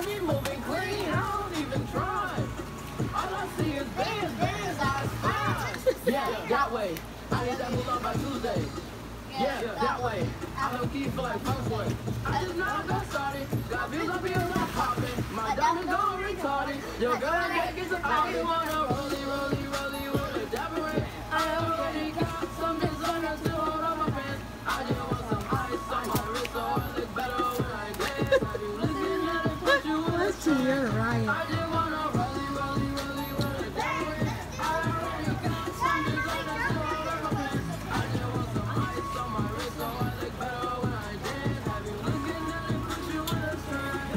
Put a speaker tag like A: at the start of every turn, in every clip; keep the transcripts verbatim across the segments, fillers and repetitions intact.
A: got me moving clean, I don't even try. All I see is bands, bands, I spy. Yeah, that way. I need that move on by Tuesday. Yeah, that way. I don't keep for like first one. I just know I got started. Got views up here like popping. My diamond going retarded. Your girl can't get to all you wanna rollie, rollie, rollie, rollie, evaporate. I already got some designer to hold on my pants. I just want some ice on my wrist so I look better when I dance. Have you looking at it, put you in a trance.
B: You're right.
A: I just wanna rollie, rollie, rollie, rollie, evaporate. I already got some designer to hold on my pants. I just want some ice on my wrist so I look better when I dance. Have you looking at it, put you in a trance.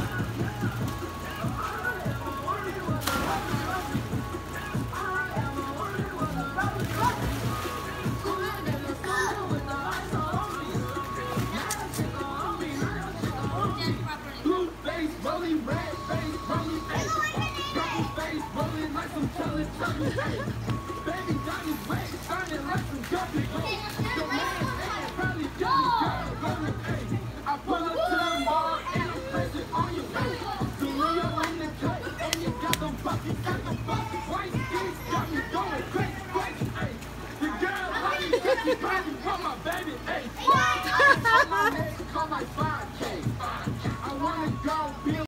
A: Blue face, rolling red face, rolling face, purple face, rolling like some chillin' chillin' face. Baby Johnny's wet, shining like some guppy gold. Your man, man, probably got me girl, rolling face. I pull up to the mall and I'm pressing on your face. The Leo in the cut and you got them buckets, got them buckets. White skins got me going crazy, crazy, ayy. The girl like me, she probably want my baby, ayy. On my neck, on my five K. I wanna go be